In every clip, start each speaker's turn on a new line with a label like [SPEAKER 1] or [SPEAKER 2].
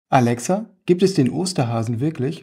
[SPEAKER 1] Alexa, gibt es den Osterhasen wirklich?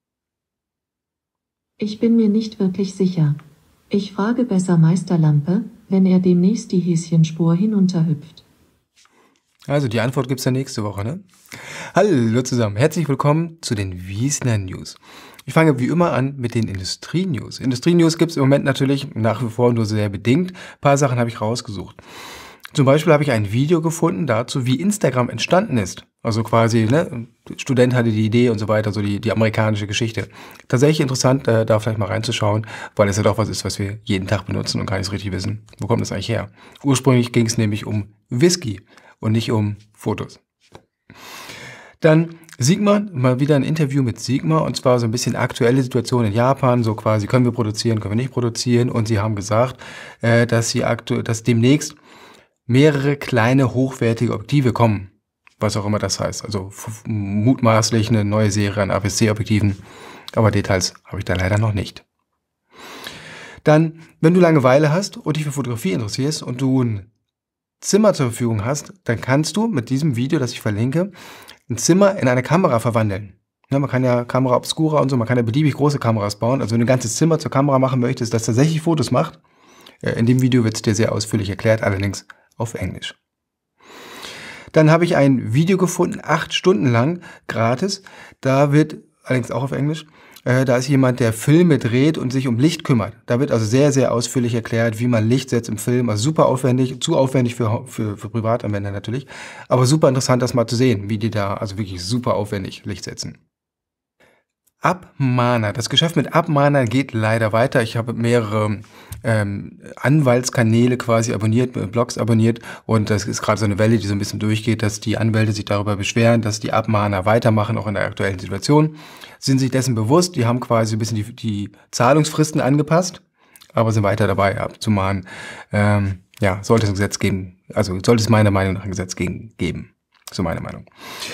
[SPEAKER 2] Ich bin mir nicht wirklich sicher. Ich frage besser Meister Lampe, wenn er demnächst die Häschenspur hinunterhüpft.
[SPEAKER 1] Also die Antwort gibt's ja nächste Woche, ne? Hallo zusammen, herzlich willkommen zu den Wiesner News. Ich fange wie immer an mit den Industrie-News. Industrie-News gibt's im Moment natürlich nach wie vor nur sehr bedingt. Ein paar Sachen habe ich rausgesucht. Zum Beispiel habe ich ein Video gefunden dazu, wie Instagram entstanden ist. Also quasi, ne, Student hatte die Idee und so weiter, so die amerikanische Geschichte. Tatsächlich interessant, da vielleicht mal reinzuschauen, weil es ja doch was ist, was wir jeden Tag benutzen und gar nicht so richtig wissen. Wo kommt das eigentlich her? Ursprünglich ging es nämlich um Whisky und nicht um Fotos. Dann Sigma, mal wieder ein Interview mit Sigma, und zwar so ein bisschen aktuelle Situation in Japan, so quasi, können wir produzieren, können wir nicht produzieren, und sie haben gesagt, dass demnächst mehrere kleine, hochwertige Objektive kommen, was auch immer das heißt. Also mutmaßlich eine neue Serie an APS-C-Objektiven, aber Details habe ich da leider noch nicht. Dann, wenn du Langeweile hast und dich für Fotografie interessierst und du ein Zimmer zur Verfügung hast, dann kannst du mit diesem Video, das ich verlinke, ein Zimmer in eine Kamera verwandeln. Ja, man kann ja Kamera Obscura und so, man kann ja beliebig große Kameras bauen. Also wenn du ein ganzes Zimmer zur Kamera machen möchtest, das tatsächlich Fotos macht, in dem Video wird es dir sehr ausführlich erklärt, allerdings auf Englisch. Dann habe ich ein Video gefunden, 8 Stunden lang, gratis. Da wird, allerdings auch auf Englisch, da ist jemand, der Filme dreht und sich um Licht kümmert. Da wird also sehr, sehr ausführlich erklärt, wie man Licht setzt im Film. Also super aufwendig, zu aufwendig für Privatanwender natürlich. Aber super interessant, das mal zu sehen, wie die da also wirklich super aufwendig Licht setzen. Abmahner. Das Geschäft mit Abmahner geht leider weiter. Ich habe mehrere Anwaltskanäle quasi abonniert, Blogs abonniert, und das ist gerade so eine Welle, die so ein bisschen durchgeht, dass die Anwälte sich darüber beschweren, dass die Abmahner weitermachen, auch in der aktuellen Situation. Sind sich dessen bewusst, die haben quasi ein bisschen die Zahlungsfristen angepasst, aber sind weiter dabei abzumahnen. Ja, sollte es ein Gesetz geben, also sollte es meiner Meinung nach ein Gesetz geben. So meine Meinung.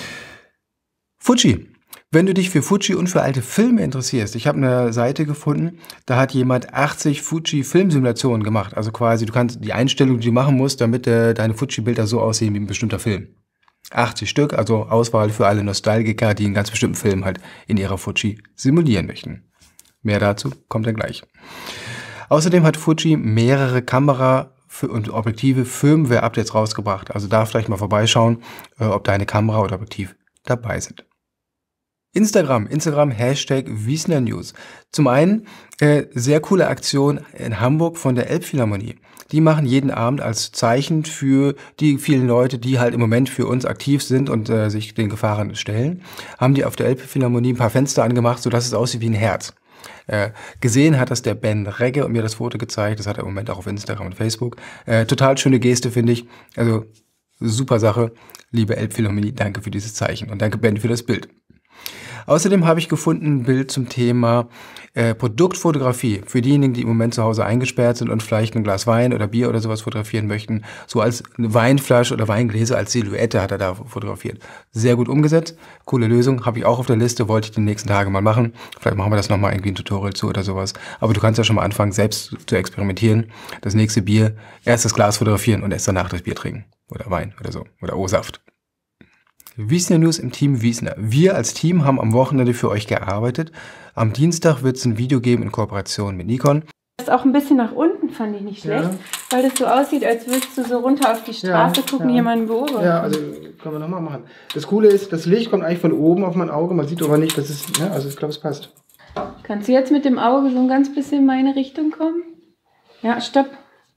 [SPEAKER 1] Fuji. Wenn du dich für Fuji und für alte Filme interessierst, ich habe eine Seite gefunden, da hat jemand 80 Fuji-Filmsimulationen gemacht. Also quasi, du kannst die Einstellung, die du machen musst, damit deine Fuji-Bilder so aussehen wie ein bestimmter Film. 80 Stück, also Auswahl für alle Nostalgiker, die einen ganz bestimmten Film halt in ihrer Fuji simulieren möchten. Mehr dazu kommt dann gleich. Außerdem hat Fuji mehrere Kamera- und Objektive Firmware-Updates rausgebracht. Also da vielleicht mal vorbeischauen, ob deine Kamera oder Objektiv dabei sind. Instagram, Hashtag Wiesner News. Zum einen sehr coole Aktion in Hamburg von der Elbphilharmonie. Die machen jeden Abend als Zeichen für die vielen Leute, die halt im Moment für uns aktiv sind und sich den Gefahren stellen, haben die auf der Elbphilharmonie ein paar Fenster angemacht, sodass es aussieht wie ein Herz. Gesehen hat das der Ben Regge und mir das Foto gezeigt. Das hat er im Moment auch auf Instagram und Facebook. Total schöne Geste, finde ich. Also super Sache. Liebe Elbphilharmonie, danke für dieses Zeichen und danke Ben für das Bild. Außerdem habe ich gefunden ein Bild zum Thema Produktfotografie. Für diejenigen, die im Moment zu Hause eingesperrt sind und vielleicht ein Glas Wein oder Bier oder sowas fotografieren möchten. So als eine Weinflasche oder Weingläser als Silhouette hat er da fotografiert. Sehr gut umgesetzt. Coole Lösung. Habe ich auch auf der Liste. Wollte ich die nächsten Tage mal machen. Vielleicht machen wir das nochmal irgendwie ein Tutorial zu oder sowas. Aber du kannst ja schon mal anfangen, selbst zu experimentieren. Das nächste Bier, erst das Glas fotografieren und erst danach das Bier trinken. Oder Wein oder so. Oder O-Saft. Wiesner News im Team Wiesner. Wir als Team haben am Wochenende für euch gearbeitet. Am Dienstag wird es ein Video geben in Kooperation mit Nikon.
[SPEAKER 3] Das ist auch ein bisschen nach unten, fand ich nicht schlecht, weil das so aussieht, als würdest du so runter auf die Straße gucken, jemanden beobachten.
[SPEAKER 1] Ja, also können wir nochmal machen. Das Coole ist, das Licht kommt eigentlich von oben auf mein Auge, man sieht aber nicht, dass es, ne, also ich glaube, es passt.
[SPEAKER 3] Kannst du jetzt mit dem Auge so ein ganz bisschen in meine Richtung kommen? Ja, stopp.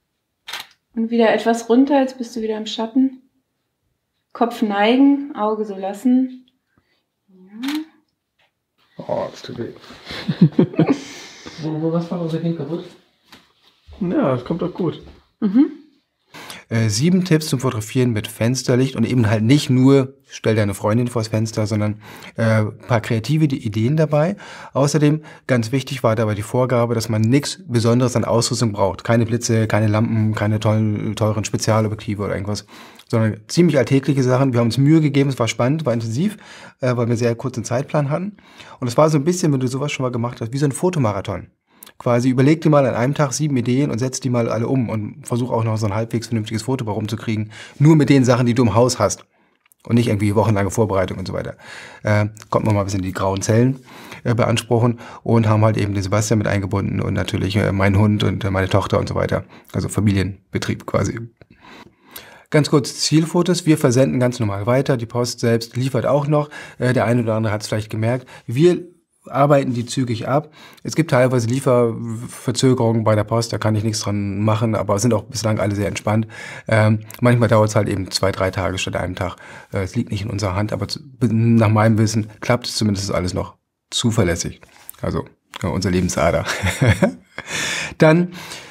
[SPEAKER 3] Und wieder etwas runter, jetzt bist du wieder im Schatten. Kopf neigen, Auge so lassen. Ja.
[SPEAKER 1] Oh, das tut weh.
[SPEAKER 4] Was war unser Kind kaputt?
[SPEAKER 1] Ja, das kommt doch gut.
[SPEAKER 4] 7
[SPEAKER 1] Tipps zum Fotografieren mit Fensterlicht und eben halt nicht nur, stell deine Freundin vors Fenster, sondern ein paar kreative Ideen dabei. Außerdem, ganz wichtig war dabei die Vorgabe, dass man nichts Besonderes an Ausrüstung braucht. Keine Blitze, keine Lampen, keine teuren Spezialobjektive oder irgendwas, sondern ziemlich alltägliche Sachen. Wir haben uns Mühe gegeben, es war spannend, war intensiv, weil wir sehr kurzen Zeitplan hatten. Und es war so ein bisschen, wenn du sowas schon mal gemacht hast, wie so ein Fotomarathon. Quasi überleg dir mal an einem Tag 7 Ideen und setz die mal alle um und versuch auch noch so ein halbwegs vernünftiges Foto rumzukriegen. Nur mit den Sachen, die du im Haus hast. Und nicht irgendwie wochenlange Vorbereitung und so weiter. Konnten wir mal ein bisschen die grauen Zellen beanspruchen und haben halt eben den Sebastian mit eingebunden und natürlich meinen Hund und meine Tochter und so weiter. Also Familienbetrieb quasi. Ganz kurz Zielfotos. Wir versenden ganz normal weiter. Die Post selbst liefert auch noch. Der eine oder andere hat es vielleicht gemerkt. Wir arbeiten die zügig ab. Es gibt teilweise Lieferverzögerungen bei der Post, da kann ich nichts dran machen, aber sind auch bislang alle sehr entspannt. Manchmal dauert es halt eben 2-3 Tage statt einem Tag. Es liegt nicht in unserer Hand, aber nach meinem Wissen klappt es zumindest alles noch zuverlässig. Also unser Lebensader. Dann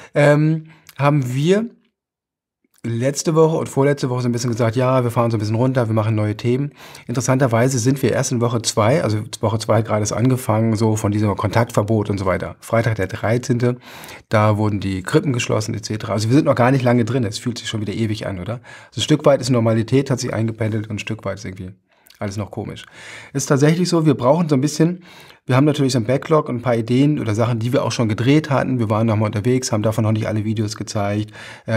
[SPEAKER 1] haben wir letzte Woche und vorletzte Woche so ein bisschen gesagt, ja, wir fahren so ein bisschen runter, wir machen neue Themen. Interessanterweise sind wir erst in Woche 2, also Woche 2 gerade ist angefangen, so von diesem Kontaktverbot und so weiter. Freitag der 13., da wurden die Krippen geschlossen etc. Also wir sind noch gar nicht lange drin, es fühlt sich schon wieder ewig an, oder? Also ein Stück weit ist Normalität, hat sich eingependelt und ein Stück weit ist irgendwie alles noch komisch. Ist tatsächlich so, wir brauchen so ein bisschen, wir haben natürlich so ein Backlog und ein paar Ideen oder Sachen, die wir auch schon gedreht hatten. Wir waren noch mal unterwegs, haben davon noch nicht alle Videos gezeigt.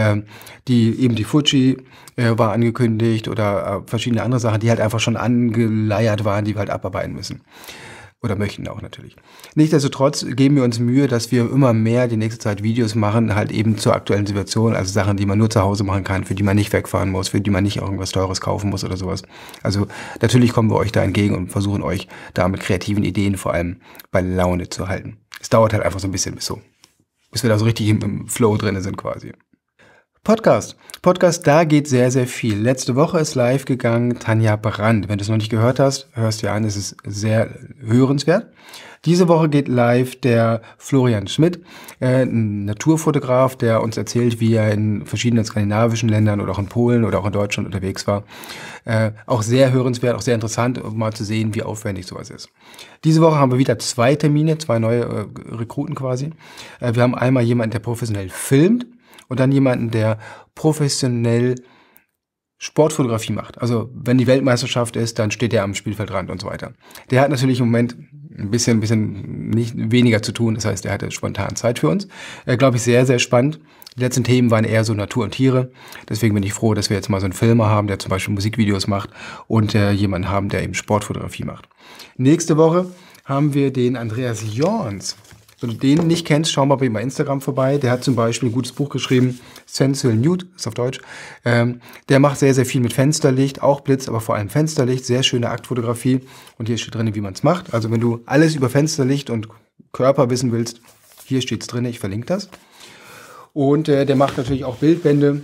[SPEAKER 1] Die Fuji war angekündigt oder verschiedene andere Sachen, die halt einfach schon angeleiert waren, die wir halt abarbeiten müssen. Oder möchten auch natürlich. Nichtsdestotrotz geben wir uns Mühe, dass wir immer mehr die nächste Zeit Videos machen, halt eben zur aktuellen Situation, also Sachen, die man nur zu Hause machen kann, für die man nicht wegfahren muss, für die man nicht irgendwas Teures kaufen muss oder sowas. Also natürlich kommen wir euch da entgegen und versuchen euch da mit kreativen Ideen vor allem bei Laune zu halten. Es dauert halt einfach so ein bisschen bis wir da so richtig im Flow drin sind quasi. Podcast, da geht sehr, sehr viel. Letzte Woche ist live gegangen Tanja Brandt. Wenn du es noch nicht gehört hast, hörst dir an, es ist sehr hörenswert. Diese Woche geht live der Florian Schmidt, ein Naturfotograf, der uns erzählt, wie er in verschiedenen skandinavischen Ländern oder auch in Polen oder auch in Deutschland unterwegs war. Auch sehr hörenswert, auch sehr interessant, um mal zu sehen, wie aufwendig sowas ist. Diese Woche haben wir wieder 2 Termine, 2 neue Rekruten quasi. Wir haben einmal jemanden, der professionell filmt, und dann jemanden, der professionell Sportfotografie macht. Also wenn die Weltmeisterschaft ist, dann steht er am Spielfeldrand und so weiter. Der hat natürlich im Moment ein bisschen nicht weniger zu tun. Das heißt, er hatte spontan Zeit für uns. Glaube ich, sehr, sehr spannend. Die letzten Themen waren eher so Natur und Tiere. Deswegen bin ich froh, dass wir jetzt mal so einen Filmer haben, der zum Beispiel Musikvideos macht und jemanden haben, der eben Sportfotografie macht. Nächste Woche haben wir den Andreas Jorns. Wenn du den nicht kennst, schau mal bei ihm bei Instagram vorbei. Der hat zum Beispiel ein gutes Buch geschrieben, Sensual Nude, ist auf Deutsch. Der macht sehr, sehr viel mit Fensterlicht, auch Blitz, aber vor allem Fensterlicht, sehr schöne Aktfotografie. Und hier steht drin, wie man es macht. Also wenn du alles über Fensterlicht und Körper wissen willst, hier steht es drin, ich verlinke das. Und der macht natürlich auch Bildbände,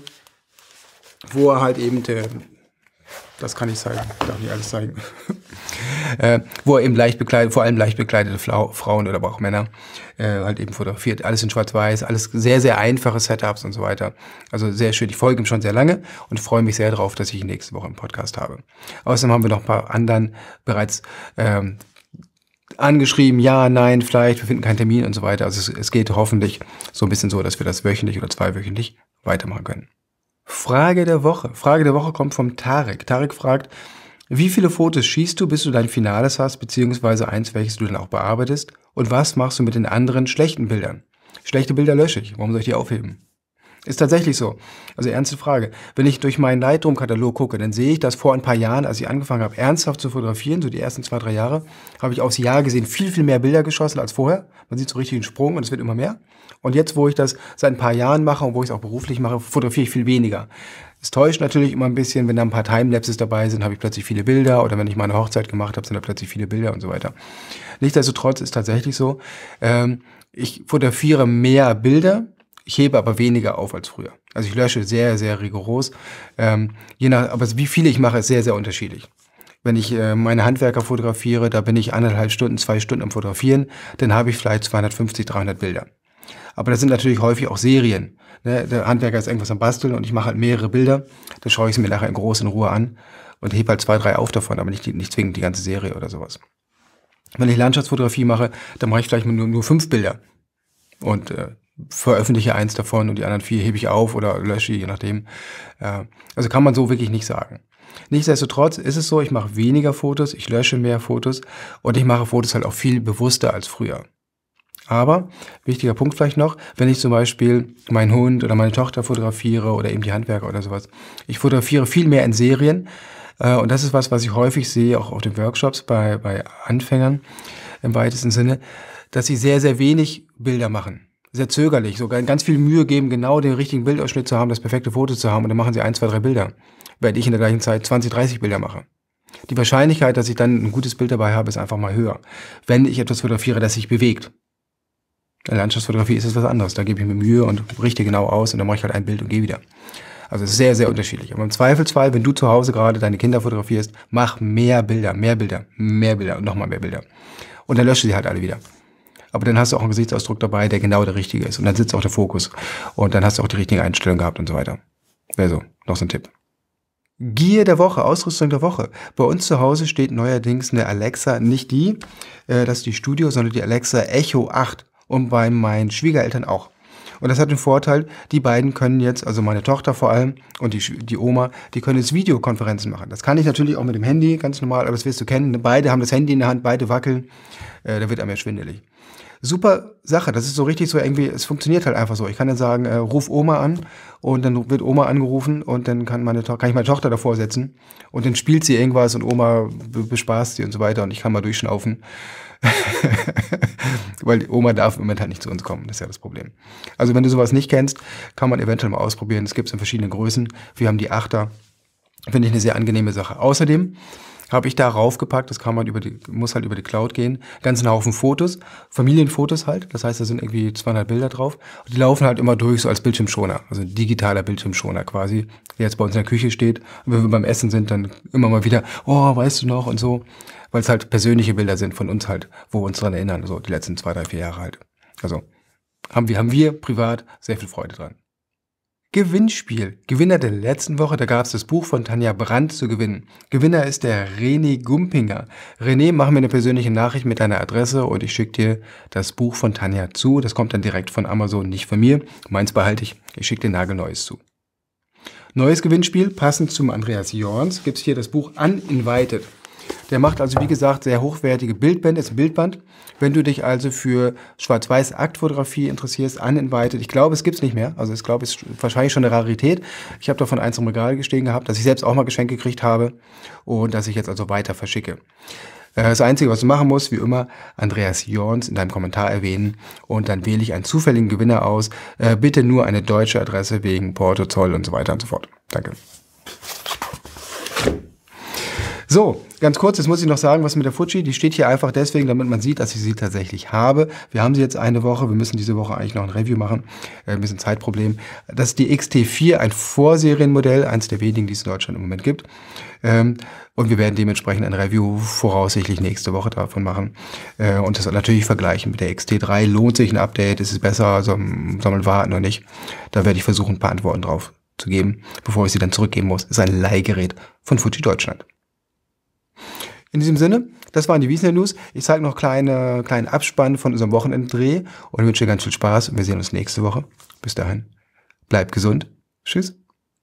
[SPEAKER 1] wo er halt eben, das kann ich zeigen, ich darf nicht alles zeigen, wo er eben vor allem leicht bekleidete Frauen oder aber auch Männer halt eben fotografiert. Alles in Schwarz-Weiß, alles sehr, sehr einfache Setups und so weiter. Also sehr schön. Ich folge ihm schon sehr lange und freue mich sehr darauf, dass ich ihn nächste Woche im Podcast habe. Außerdem haben wir noch ein paar anderen bereits angeschrieben, ja, nein, vielleicht, wir finden keinen Termin und so weiter. Also es geht hoffentlich so ein bisschen so, dass wir das wöchentlich oder 2-wöchentlich weitermachen können. Frage der Woche. Frage der Woche kommt vom Tarek. Tarek fragt, wie viele Fotos schießt du, bis du dein Finales hast, beziehungsweise eins, welches du dann auch bearbeitest? Und was machst du mit den anderen schlechten Bildern? Schlechte Bilder lösche ich. Warum soll ich die aufheben? Ist tatsächlich so. Also ernste Frage. Wenn ich durch meinen Lightroom-Katalog gucke, dann sehe ich, dass vor ein paar Jahren, als ich angefangen habe, ernsthaft zu fotografieren, so die ersten 2-3 Jahre, habe ich aufs Jahr gesehen viel, viel mehr Bilder geschossen als vorher. Man sieht so richtig einen Sprung und es wird immer mehr. Und jetzt, wo ich das seit ein paar Jahren mache und wo ich es auch beruflich mache, fotografiere ich viel weniger. Es täuscht natürlich immer ein bisschen, wenn da ein paar Timelapses dabei sind, habe ich plötzlich viele Bilder, oder wenn ich mal eine Hochzeit gemacht habe, sind da plötzlich viele Bilder und so weiter. Nichtsdestotrotz ist tatsächlich so, ich fotografiere mehr Bilder, ich hebe aber weniger auf als früher. Also ich lösche sehr, sehr rigoros. Aber wie viele ich mache, ist sehr, sehr unterschiedlich. Wenn ich meine Handwerker fotografiere, da bin ich 1,5 Stunden, 2 Stunden am Fotografieren, dann habe ich vielleicht 250, 300 Bilder. Aber das sind natürlich häufig auch Serien. Ne? Der Handwerker ist irgendwas am Basteln und ich mache halt mehrere Bilder. Dann schaue ich es mir nachher in groß in Ruhe an und hebe halt 2, 3 auf davon, aber nicht zwingend die ganze Serie oder sowas. Wenn ich Landschaftsfotografie mache, dann mache ich vielleicht nur 5 Bilder und veröffentliche 1 davon und die anderen 4 hebe ich auf oder lösche, je nachdem. Also kann man so wirklich nicht sagen. Nichtsdestotrotz ist es so, ich mache weniger Fotos, ich lösche mehr Fotos und ich mache Fotos halt auch viel bewusster als früher. Aber, wichtiger Punkt vielleicht noch, wenn ich zum Beispiel meinen Hund oder meine Tochter fotografiere oder eben die Handwerker oder sowas, ich fotografiere viel mehr in Serien, Und das ist was ich häufig sehe, auch auf den Workshops bei Anfängern im weitesten Sinne, dass sie sehr, sehr wenig Bilder machen. Sehr zögerlich, sogar ganz viel Mühe geben, genau den richtigen Bildausschnitt zu haben, das perfekte Foto zu haben und dann machen sie 1, 2, 3 Bilder. Während ich in der gleichen Zeit 20, 30 Bilder mache. Die Wahrscheinlichkeit, dass ich dann ein gutes Bild dabei habe, ist einfach mal höher. Wenn ich etwas fotografiere, das sich bewegt. In der Landschaftsfotografie ist es was anderes. Da gebe ich mir Mühe und richte genau aus und dann mache ich halt ein Bild und gehe wieder. Also es ist sehr, sehr unterschiedlich. Aber im Zweifelsfall, wenn du zu Hause gerade deine Kinder fotografierst, mach mehr Bilder und nochmal mehr Bilder. Und dann lösche sie halt alle wieder. Aber dann hast du auch einen Gesichtsausdruck dabei, der genau der richtige ist. Und dann sitzt auch der Fokus. Und dann hast du auch die richtige Einstellung gehabt und so weiter. Wäre so, noch so ein Tipp. Gear der Woche, Ausrüstung der Woche. Bei uns zu Hause steht neuerdings eine Alexa, nicht die, das ist die Studio, sondern die Alexa Echo 8. Und bei meinen Schwiegereltern auch. Und das hat den Vorteil, die beiden können jetzt, also meine Tochter vor allem und die Oma, die können jetzt Videokonferenzen machen. Das kann ich natürlich auch mit dem Handy, ganz normal, aber das wirst du kennen. Beide haben das Handy in der Hand, beide wackeln. Da wird einem ja schwindelig. Super Sache, das ist so richtig so irgendwie, es funktioniert halt einfach so. Ich kann dann sagen, ruf Oma an und dann wird Oma angerufen und dann kann ich meine Tochter davor setzen und dann spielt sie irgendwas und Oma bespaßt sie und so weiter und ich kann mal durchschnaufen. Weil die Oma darf im Moment halt nicht zu uns kommen, das ist ja das Problem. Also wenn du sowas nicht kennst, kann man eventuell mal ausprobieren. Es gibt es in verschiedenen Größen. Wir haben die 8er. Finde ich eine sehr angenehme Sache. Außerdem habe ich da raufgepackt, das kann man muss halt über die Cloud gehen, ganzen Haufen Fotos, Familienfotos halt, das heißt, da sind irgendwie 200 Bilder drauf und die laufen halt immer durch, so als Bildschirmschoner, also ein digitaler Bildschirmschoner quasi, der jetzt bei uns in der Küche steht und wenn wir beim Essen sind, dann immer mal wieder, oh, weißt du noch und so, weil es halt persönliche Bilder sind von uns halt, wo wir uns dran erinnern, so die letzten 2, 3, 4 Jahre halt. Also haben wir privat sehr viel Freude dran. Gewinnspiel. Gewinner der letzten Woche, da gab es das Buch von Tanja Brandt zu gewinnen. Gewinner ist der René Gumpinger. René, mach mir eine persönliche Nachricht mit deiner Adresse und ich schicke dir das Buch von Tanja zu. Das kommt dann direkt von Amazon, nicht von mir. Meins behalte ich. Ich schicke dir nagelneues zu. Neues Gewinnspiel, passend zum Andreas Jorns, gibt es hier das Buch Uninvited. Der macht also, wie gesagt, sehr hochwertige Bildbände, ist ein Bildband. Wenn du dich also für Schwarz-Weiß-Aktfotografie interessierst, Uninvited, ich glaube, es gibt's nicht mehr. Also ich glaube, es ist wahrscheinlich schon eine Rarität. Ich habe davon eins im Regal stehen gehabt, das ich selbst auch mal geschenkt gekriegt habe und das ich jetzt also weiter verschicke. Das Einzige, was du machen musst, wie immer, Andreas Jorns in deinem Kommentar erwähnen und dann wähle ich einen zufälligen Gewinner aus. Bitte nur eine deutsche Adresse wegen Porto, Zoll und so weiter und so fort. Danke. So, ganz kurz, jetzt muss ich noch sagen, was mit der Fuji, die steht hier einfach deswegen, damit man sieht, dass ich sie tatsächlich habe. Wir haben sie jetzt eine Woche, wir müssen diese Woche eigentlich noch ein Review machen, ein bisschen Zeitproblem. Das ist die XT4, ein Vorserienmodell, eins der wenigen, die es in Deutschland im Moment gibt. Und wir werden dementsprechend ein Review voraussichtlich nächste Woche davon machen. Und das natürlich vergleichen mit der XT3. Lohnt sich ein Update, ist es besser, soll man warten oder nicht? Da werde ich versuchen, ein paar Antworten drauf zu geben, bevor ich sie dann zurückgeben muss. Das ist ein Leihgerät von Fuji Deutschland. In diesem Sinne, das waren die Wiesner News. Ich zeige noch kleinen Abspann von unserem Wochenenddreh und wünsche dir ganz viel Spaß und wir sehen uns nächste Woche. Bis dahin, bleibt gesund. Tschüss.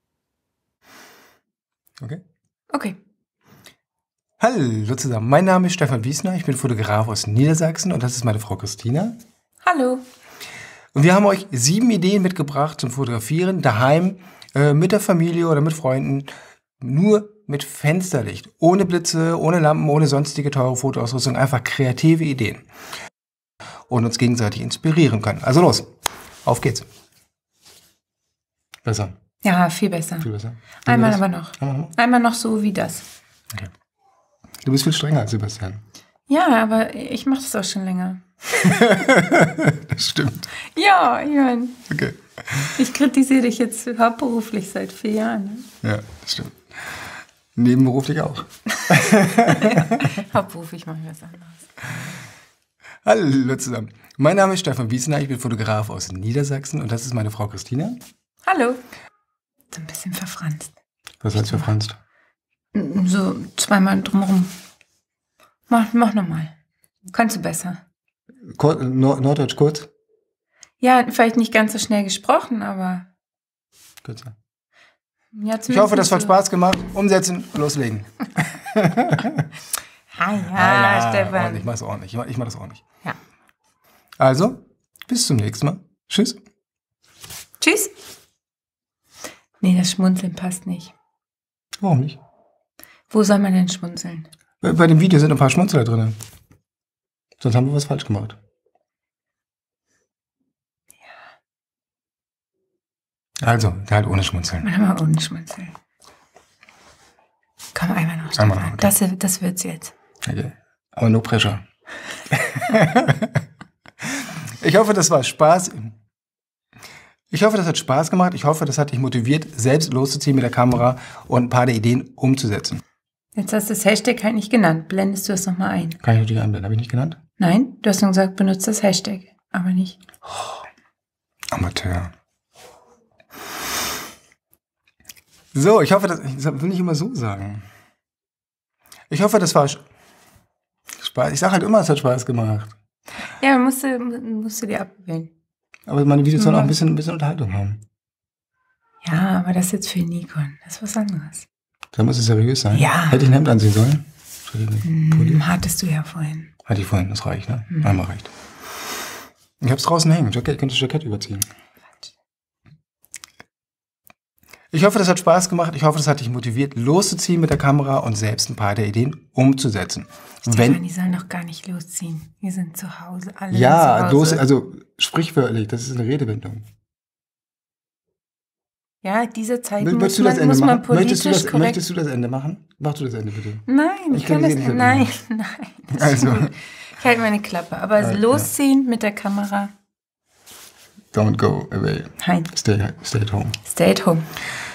[SPEAKER 1] Okay. Hallo zusammen, mein Name ist Stefan Wiesner, ich bin Fotograf aus Niedersachsen und das ist meine Frau Christina.
[SPEAKER 3] Hallo.
[SPEAKER 1] Und wir haben euch 7 Ideen mitgebracht zum Fotografieren, daheim, mit der Familie oder mit Freunden, nur mit Fensterlicht, ohne Blitze, ohne Lampen, ohne sonstige teure Fotoausrüstung, einfach kreative Ideen und uns gegenseitig inspirieren können. Also los, auf geht's. Besser.
[SPEAKER 3] Ja, viel besser.
[SPEAKER 1] Viel besser.
[SPEAKER 3] Einmal aber noch. Einmal noch so wie das.
[SPEAKER 1] Okay. Du bist viel strenger als Sebastian.
[SPEAKER 3] Ja, aber ich mache das auch schon länger.
[SPEAKER 1] Das stimmt.
[SPEAKER 3] Ja, ich meine.
[SPEAKER 1] Okay.
[SPEAKER 3] Ich kritisiere dich jetzt hauptberuflich seit 4 Jahren.
[SPEAKER 1] Ja, das stimmt. Nebenberuflich auch.
[SPEAKER 3] Ja, hauptberuflich mache ich was anderes.
[SPEAKER 1] Hallo zusammen. Mein Name ist Stefan Wiesner, ich bin Fotograf aus Niedersachsen und das ist meine Frau Christina.
[SPEAKER 3] Hallo. So ein bisschen verfranst.
[SPEAKER 1] Was heißt verfranst?
[SPEAKER 3] So 2-mal drumherum. Mach nochmal. Kannst du besser.
[SPEAKER 1] Norddeutsch kurz?
[SPEAKER 3] Ja, vielleicht nicht ganz so schnell gesprochen, aber...
[SPEAKER 1] Kürzer.
[SPEAKER 3] Ja,
[SPEAKER 1] ich hoffe, das hat Spaß gemacht. Umsetzen, loslegen.
[SPEAKER 3] Stefan.
[SPEAKER 1] Ich mach's ordentlich. Ich mach das ordentlich.
[SPEAKER 3] Ja.
[SPEAKER 1] Also, bis zum nächsten Mal. Tschüss.
[SPEAKER 3] Tschüss. Nee, das Schmunzeln passt nicht.
[SPEAKER 1] Warum nicht?
[SPEAKER 3] Wo soll man denn schmunzeln?
[SPEAKER 1] Bei dem Video sind ein paar Schmunzler drin. Sonst haben wir was falsch gemacht. Also, halt ohne Schmunzeln.
[SPEAKER 3] Mach mal ohne Schmunzeln. Komm, einmal noch.
[SPEAKER 1] Einmal noch, okay.
[SPEAKER 3] Das wird's jetzt.
[SPEAKER 1] Okay. Aber no pressure. Ich hoffe, das war Spaß. Ich hoffe, das hat Spaß gemacht. Ich hoffe, das hat dich motiviert, selbst loszuziehen mit der Kamera und ein paar der Ideen umzusetzen.
[SPEAKER 3] Jetzt hast du das Hashtag halt nicht genannt. Blendest du das nochmal ein?
[SPEAKER 1] Kann ich natürlich einblenden. Habe ich nicht genannt?
[SPEAKER 3] Nein, du hast nur gesagt, benutzt das Hashtag. Aber nicht.
[SPEAKER 1] Oh, Amateur. So, ich hoffe, das will nicht immer so sagen. Ich hoffe, das war Spaß. Ich sage halt immer, es hat Spaß gemacht.
[SPEAKER 3] Ja, musst du dir abwählen.
[SPEAKER 1] Aber meine Videos sollen auch ein bisschen Unterhaltung haben.
[SPEAKER 3] Ja, aber das ist jetzt für Nikon. Das ist was anderes.
[SPEAKER 1] Da muss es seriös sein.
[SPEAKER 3] Ja.
[SPEAKER 1] Hätte ich ein Hemd anziehen sollen?
[SPEAKER 3] Hattest du ja vorhin.
[SPEAKER 1] Hatte ich vorhin, das reicht, ne? Einmal reicht. Ich hab's draußen hängen. Jackett, könntest du das Jackett überziehen. Ich hoffe, das hat Spaß gemacht. Ich hoffe, das hat dich motiviert, loszuziehen mit der Kamera und selbst ein paar der Ideen umzusetzen.
[SPEAKER 3] Stefan, die sollen doch gar nicht losziehen. Wir sind zu Hause, alle
[SPEAKER 1] ja,
[SPEAKER 3] zu Hause.
[SPEAKER 1] also sprichwörtlich, das ist eine Redewendung.
[SPEAKER 3] Ja, diese Zeit
[SPEAKER 1] muss
[SPEAKER 3] man politisch korrekt...
[SPEAKER 1] Möchtest du das Ende machen? Mach du das Ende, bitte.
[SPEAKER 3] Nein, ich kann das nicht. Nein.
[SPEAKER 1] Also.
[SPEAKER 3] Ich halte meine Klappe. Aber losziehen mit der Kamera.
[SPEAKER 1] Don't go away.
[SPEAKER 3] Nein.
[SPEAKER 1] Stay at home.
[SPEAKER 3] Stay at home.